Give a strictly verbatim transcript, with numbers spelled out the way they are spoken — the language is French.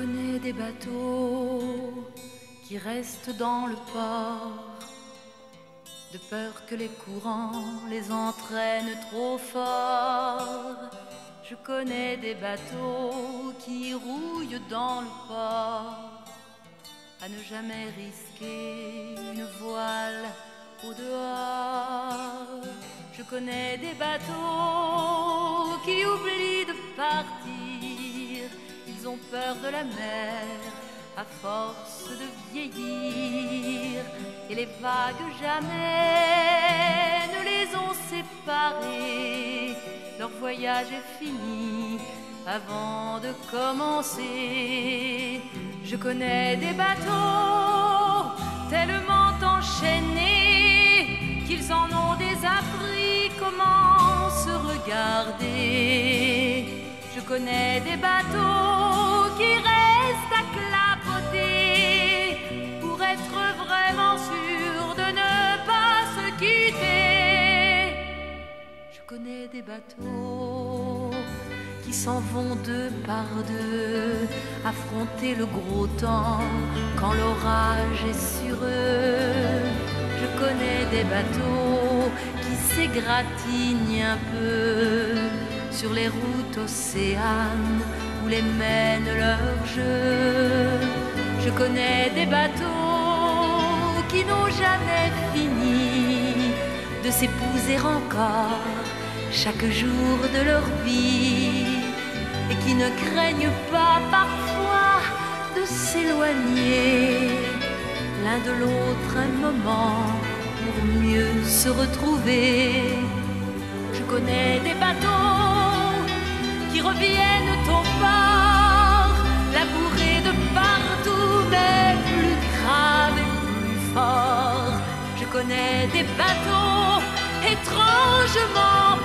connais des bateaux qui restent dans le port, de peur que les courants les entraînent trop fort. Je connais des bateaux qui rouillent dans le port, à ne jamais risquer une voile au dehors. Je connais des bateaux qui oublient de partir, ils ont peur de la mer à force de vieillir, et les vagues jamais ne les ont séparés. Leur voyage est fini avant de commencer. Je connais des bateaux tellement enchaînés qu'ils en ont désappris comment se regarder. Je connais des bateaux qui restent à clapoter pour être vraiment sûrs de ne pas se quitter. Je connais des bateaux qui s'en vont deux par deux affronter le gros temps quand l'orage est sur eux. Je connais des bateaux qui s'égratignent un peu sur les routes océanes où les mène leur jeu. Je connais des bateaux qui n'ont jamais fini de s'épouser encore chaque jour de leur vie, et qui ne craignent pas parfois de s'éloigner l'un de l'autre un moment pour mieux se retrouver. Je connais des bateaux qui reviennent au port, labourés de partout, mais plus graves et plus forts. Je connais des bateaux étrangement